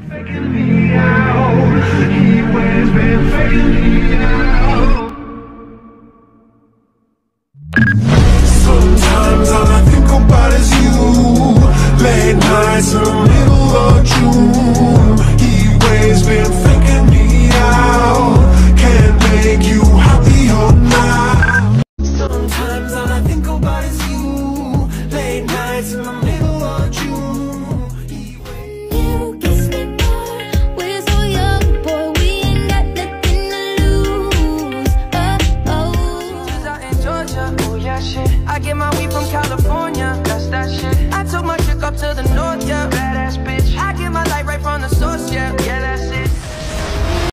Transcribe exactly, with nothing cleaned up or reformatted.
Faking me out. He always been faking me out. Sometimes all I think about is you. Late nights in the middle of June. He always been faking me out. Can't make you happy or not. Sometimes all I think about is you. Late nights in the middle of June. I get my weed from California.